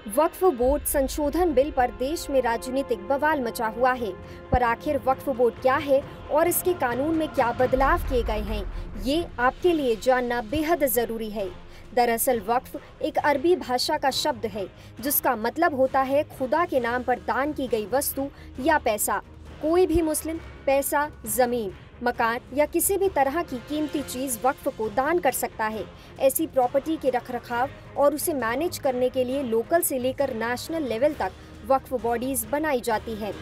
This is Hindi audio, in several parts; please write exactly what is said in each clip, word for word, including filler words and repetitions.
वक्फ बोर्ड संशोधन बिल पर देश में राजनीतिक बवाल मचा हुआ है, पर आखिर वक्फ बोर्ड क्या है और इसके कानून में क्या बदलाव किए गए हैं, ये आपके लिए जानना बेहद जरूरी है। दरअसल वक्फ एक अरबी भाषा का शब्द है जिसका मतलब होता है खुदा के नाम पर दान की गई वस्तु या पैसा। कोई भी मुस्लिम पैसा, जमीन, मकान या किसी भी तरह की कीमती चीज वक्फ को दान कर सकता है। ऐसी प्रॉपर्टी के रखरखाव और उसे मैनेज करने के लिए लोकल से लेकर नेशनल लेवल तक वक्फ बॉडीज बनाई जाती है।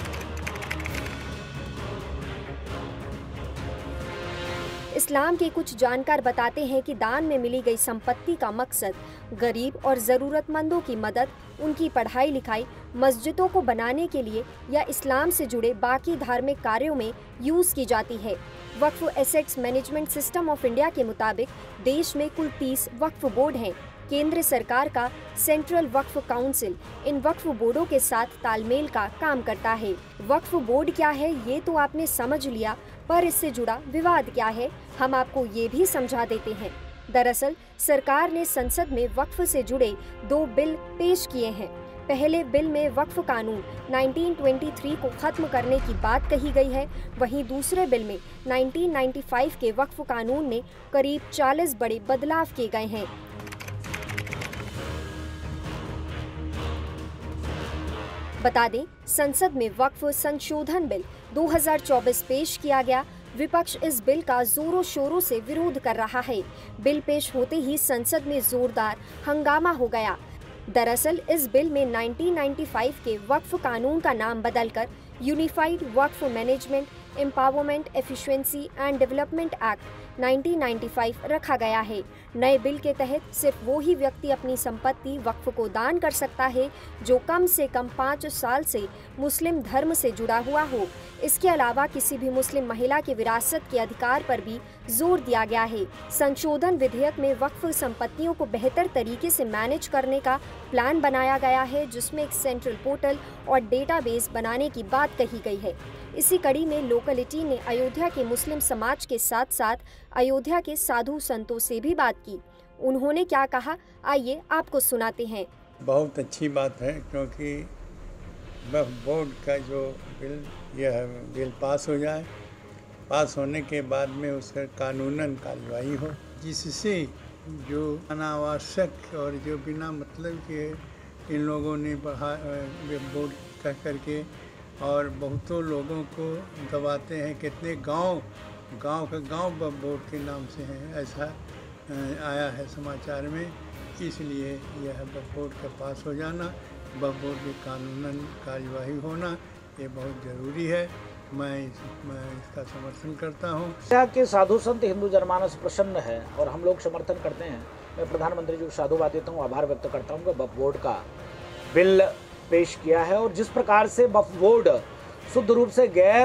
इस्लाम के कुछ जानकार बताते हैं कि दान में मिली गई संपत्ति का मकसद गरीब और ज़रूरतमंदों की मदद, उनकी पढ़ाई लिखाई, मस्जिदों को बनाने के लिए या इस्लाम से जुड़े बाकी धार्मिक कार्यों में यूज़ की जाती है। Waqf assets management system of India के मुताबिक देश में कुल तीस वक्फ बोर्ड हैं। केंद्र सरकार का सेंट्रल वक्फ काउंसिल इन वक्फ बोर्डों के साथ तालमेल का काम करता है। वक्फ बोर्ड क्या है ये तो आपने समझ लिया, पर इससे जुड़ा विवाद क्या है हम आपको ये भी समझा देते हैं। दरअसल सरकार ने संसद में वक्फ से जुड़े दो बिल पेश किए हैं। पहले बिल में वक्फ कानून उन्नीस सौ तेईस को खत्म करने की बात कही गई है, वहीं दूसरे बिल में उन्नीस सौ पचानवे के वक्फ कानून में करीब चालीस बड़े बदलाव किए गए हैं। बता दें, संसद में वक्फ संशोधन बिल दो हज़ार चौबीस पेश किया गया। विपक्ष इस बिल का जोरों शोरों से विरोध कर रहा है। बिल पेश होते ही संसद में जोरदार हंगामा हो गया। दरअसल इस बिल में उन्नीस सौ पचानवे के वक्फ कानून का नाम बदलकर unified Waqf management, empowerment, efficiency and development act उन्नीस सौ पचानवे रखा गया है। नए बिल के तहत सिर्फ वो ही व्यक्ति अपनी संपत्ति वक्फ को दान कर सकता है जो कम से कम पाँच साल से मुस्लिम धर्म से जुड़ा हुआ हो। इसके अलावा किसी भी मुस्लिम महिला के विरासत के अधिकार पर भी जोर दिया गया है। संशोधन विधेयक में वक्फ संपत्तियों को बेहतर तरीके से मैनेज करने का प्लान बनाया गया है, जिसमें एक सेंट्रल पोर्टल और डेटाबेस बनाने की बात कही गई है। इसी कड़ी में लोकलिटी ने अयोध्या के मुस्लिम समाज के साथ साथ अयोध्या के साधु संतों से भी बात की। उन्होंने क्या कहा, आइए आपको सुनाते हैं। बहुत अच्छी बात है, क्योंकि वक्फ बोर्ड का जो बिल यह बिल पास हो जाए, पास होने के बाद में उसका कानूनन कार्रवाई हो, जिससे जो अनावश्यक और जो बिना मतलब के इन लोगों ने बढ़ा बोर्ड कह करके और बहुतों लोगों को दबाते हैं। कितने गांव गांव का गांव वक्फ बोर्ड के नाम से हैं, ऐसा आया है समाचार में। इसलिए यह वक्फ बोर्ड का पास हो जाना, वक्फ बोर्ड की कानूनन कार्यवाही होना, ये बहुत ज़रूरी है। मैं इस, मैं इसका समर्थन करता हूँ। यहाँ के साधु संत, हिंदू जनमानस प्रसन्न है और हम लोग समर्थन करते हैं। मैं प्रधानमंत्री जी को साधुवाद देता हूँ, आभार व्यक्त करता हूँ कि वक्फ बोर्ड का बिल पेश किया है। और जिस प्रकार से वक्फ बोर्ड शुद्ध रूप से गैर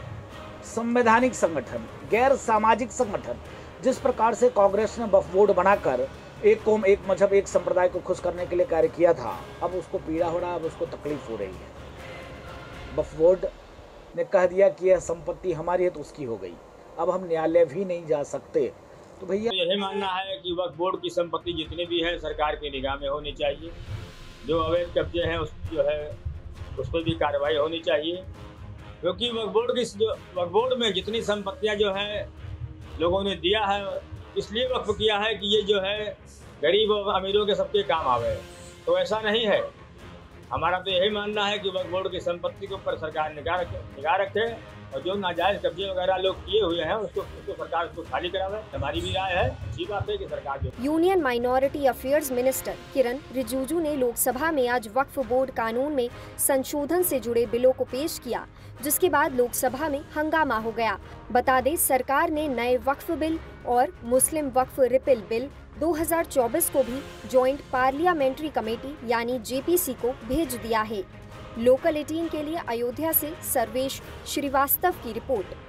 संवैधानिक संगठन, गैर सामाजिक संगठन, जिस प्रकार से कांग्रेस ने वक्फ बोर्ड बनाकर एक कौम, एक मजहब, एक संप्रदाय को खुश करने के लिए कार्य किया था, अब उसको पीड़ा हो रहा है, अब उसको तकलीफ हो रही है। वक्फ बोर्ड ने कह दिया कि यह संपत्ति हमारी है तो उसकी हो गई, अब हम न्यायालय भी नहीं जा सकते। तो भैया यही मानना है कि वक्फ बोर्ड की संपत्ति जितनी भी है सरकार की निगाह में होनी चाहिए। जो अवैध कब्जे हैं उस जो है उस पर भी कार्रवाई होनी चाहिए, क्योंकि वक्फ बोर्ड की जो वक्फ बोर्ड में जितनी संपत्तियां जो है लोगों ने दिया है, इसलिए वक्फ किया है कि ये जो है गरीब और अमीरों के सबके काम आवे। तो ऐसा नहीं है। हमारा तो यही मानना है कि वक्फ बोर्ड की संपत्ति के ऊपर सरकार निगाह रखे निगाह रखे और जो नाजायज कब्जे वगैरह लोग किए हुए हैं उसको उसको सरकार उसको खाली करावे। हमारी भी राय है, अच्छी बात है कि सरकार जो union minority affairs minister Kiren Rijiju ने लोकसभा में आज वक्फ बोर्ड कानून में संशोधन से जुड़े बिलों को पेश किया, जिसके बाद लोकसभा में हंगामा हो गया। बता दें, सरकार ने नए वक्फ बिल और मुस्लिम वक्फ रिपील बिल दो हज़ार चौबीस को भी जॉइंट पार्लियामेंट्री कमेटी यानी जे पी सी को भेज दिया है। लोकल एटीन के लिए अयोध्या से सर्वेश श्रीवास्तव की रिपोर्ट।